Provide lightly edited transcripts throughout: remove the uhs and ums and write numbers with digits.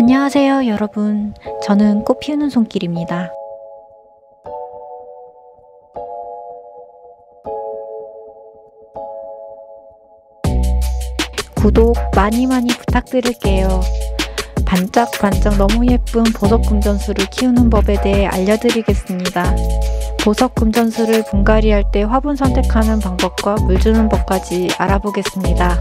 안녕하세요 여러분, 저는 꽃 피우는 손길입니다. 구독 많이 부탁드릴게요. 반짝반짝 너무 예쁜 보석 금전수를 키우는 법에 대해 알려드리겠습니다. 보석 금전수를 분갈이 할 때 화분 선택하는 방법과 물 주는 법까지 알아보겠습니다.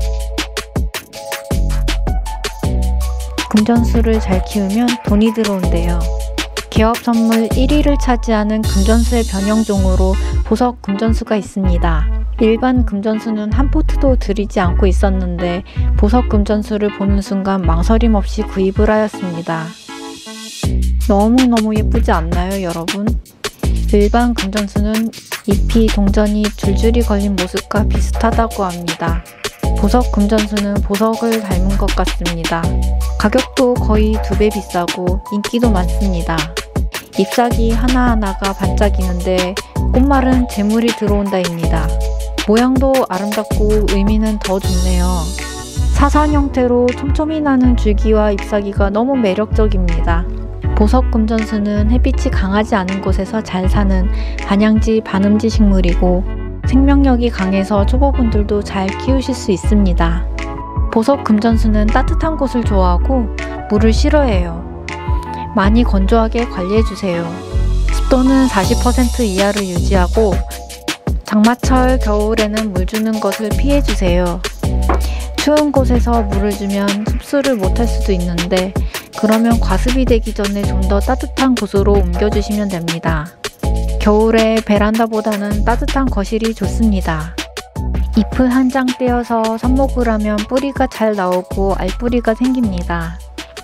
금전수를 잘 키우면 돈이 들어온대요. 개업 선물 1위를 차지하는 금전수의 변형종으로 보석 금전수가 있습니다. 일반 금전수는 한 포트도 들이지 않고 있었는데 보석 금전수를 보는 순간 망설임 없이 구입을 하였습니다. 너무너무 예쁘지 않나요 여러분? 일반 금전수는 잎이 동전이 줄줄이 걸린 모습과 비슷하다고 합니다. 보석 금전수는 보석을 닮은 것 같습니다. 가격도 거의 2배 비싸고 인기도 많습니다. 잎사귀 하나하나가 반짝이는데 꽃말은 재물이 들어온다입니다. 모양도 아름답고 의미는 더 좋네요. 사선 형태로 촘촘히 나는 줄기와 잎사귀가 너무 매력적입니다. 보석 금전수는 햇빛이 강하지 않은 곳에서 잘 사는 반양지 반음지 식물이고 생명력이 강해서 초보분들도 잘 키우실 수 있습니다. 보석 금전수는 따뜻한 곳을 좋아하고 물을 싫어해요. 많이 건조하게 관리해주세요. 습도는 40% 이하를 유지하고 장마철 겨울에는 물 주는 것을 피해주세요. 추운 곳에서 물을 주면 흡수를 못할 수도 있는데 그러면 과습이 되기 전에 좀 더 따뜻한 곳으로 옮겨주시면 됩니다. 겨울에 베란다보다는 따뜻한 거실이 좋습니다. 잎을 한 장 떼어서 삽목을 하면 뿌리가 잘 나오고 알뿌리가 생깁니다.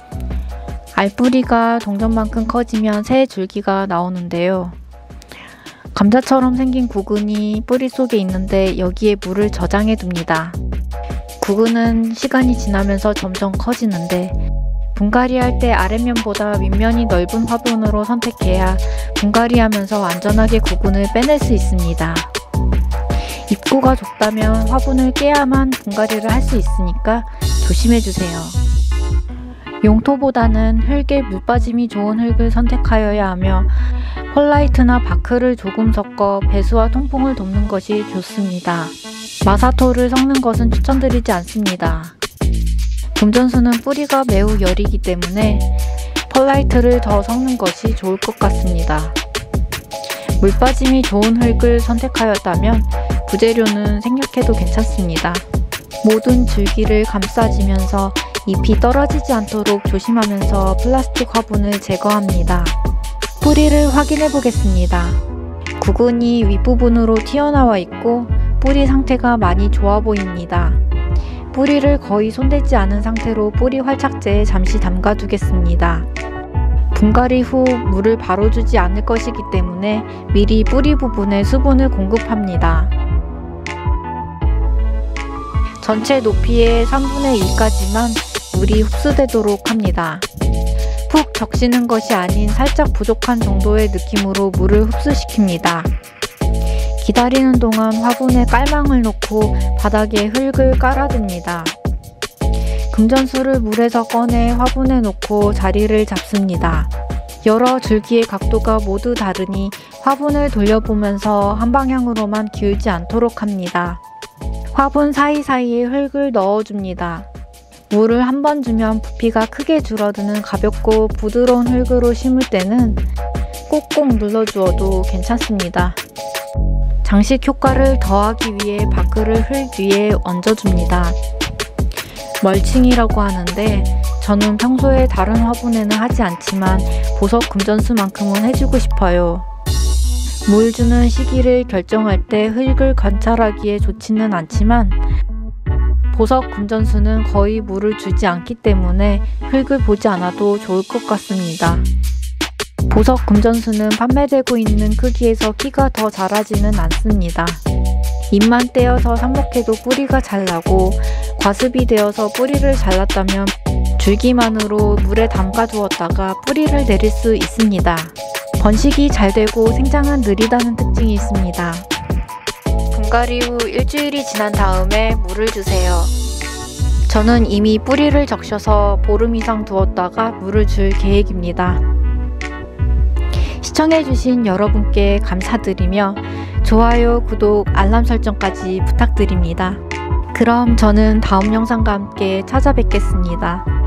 알뿌리가 동전만큼 커지면 새 줄기가 나오는데요. 감자처럼 생긴 구근이 뿌리 속에 있는데 여기에 물을 저장해 둡니다. 구근은 시간이 지나면서 점점 커지는데 분갈이 할 때 아랫면보다 윗면이 넓은 화분으로 선택해야 분갈이 하면서 안전하게 구근을 빼낼 수 있습니다. 입구가 좁다면 화분을 깨야만 분갈이를 할 수 있으니까 조심해주세요. 용토보다는 흙에 물빠짐이 좋은 흙을 선택하여야 하며 펄라이트나 바크를 조금 섞어 배수와 통풍을 돕는 것이 좋습니다. 마사토를 섞는 것은 추천드리지 않습니다. 금전수는 뿌리가 매우 여리기 때문에 펄라이트를 더 섞는 것이 좋을 것 같습니다. 물빠짐이 좋은 흙을 선택하였다면 부재료는 생략해도 괜찮습니다. 모든 줄기를 감싸주면서 잎이 떨어지지 않도록 조심하면서 플라스틱 화분을 제거합니다. 뿌리를 확인해 보겠습니다. 구근이 윗부분으로 튀어나와 있고 뿌리 상태가 많이 좋아 보입니다. 뿌리를 거의 손대지 않은 상태로 뿌리 활착제에 잠시 담가 두겠습니다. 분갈이 후 물을 바로 주지 않을 것이기 때문에 미리 뿌리 부분에 수분을 공급합니다. 전체 높이의 3분의 1까지만 물이 흡수되도록 합니다. 푹 적시는 것이 아닌 살짝 부족한 정도의 느낌으로 물을 흡수시킵니다. 기다리는 동안 화분에 깔망을 놓고 바닥에 흙을 깔아둡니다. 금전수를 물에서 꺼내 화분에 놓고 자리를 잡습니다. 여러 줄기의 각도가 모두 다르니 화분을 돌려보면서 한 방향으로만 기울지 않도록 합니다. 화분 사이사이에 흙을 넣어줍니다. 물을 한 번 주면 부피가 크게 줄어드는 가볍고 부드러운 흙으로 심을 때는 꼭꼭 눌러주어도 괜찮습니다. 장식 효과를 더하기 위해 바크를 흙 위에 얹어줍니다. 멀칭이라고 하는데 저는 평소에 다른 화분에는 하지 않지만 보석 금전수만큼은 해주고 싶어요. 물 주는 시기를 결정할 때 흙을 관찰하기에 좋지는 않지만 보석 금전수는 거의 물을 주지 않기 때문에 흙을 보지 않아도 좋을 것 같습니다. 보석 금전수는 판매되고 있는 크기에서 키가 더 자라지는 않습니다. 잎만 떼어서 삽목해도 뿌리가 잘 나고 과습이 되어서 뿌리를 잘랐다면 줄기만으로 물에 담가 두었다가 뿌리를 내릴 수 있습니다. 번식이 잘 되고 생장은 느리다는 특징이 있습니다. 분갈이 후 일주일이 지난 다음에 물을 주세요. 저는 이미 뿌리를 적셔서 보름 이상 두었다가 물을 줄 계획입니다. 시청해주신 여러분께 감사드리며 좋아요, 구독, 알람 설정까지 부탁드립니다. 그럼 저는 다음 영상과 함께 찾아뵙겠습니다.